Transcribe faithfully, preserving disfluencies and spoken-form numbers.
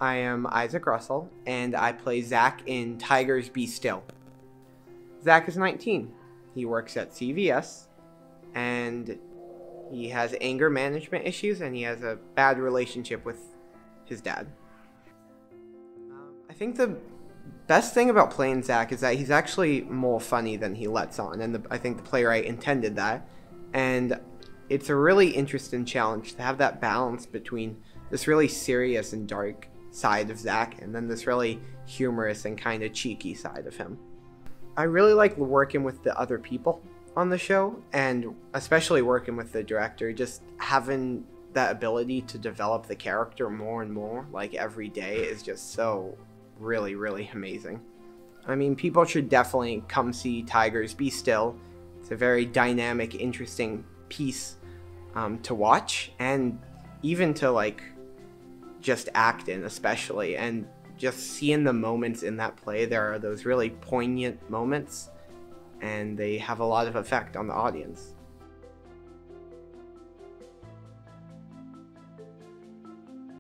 I am Isaac Russell, and I play Zach in Tigers Be Still. Zach is nineteen. He works at C V S, and he has anger management issues, and he has a bad relationship with his dad. Um, I think the best thing about playing Zach is that he's actually more funny than he lets on, and the, I think the playwright intended that. And it's a really interesting challenge to have that balance between this really serious and dark side of Zach and then this really humorous and kind of cheeky side of him. I really like working with the other people on the show, and especially working with the director, just having that ability to develop the character more and more, like every day, is just so really, really amazing. I mean, people should definitely come see Tigers Be Still. It's a very dynamic, interesting piece um, to watch, and even to like just act in, especially, and just seeing the moments in that play. There are those really poignant moments, and they have a lot of effect on the audience.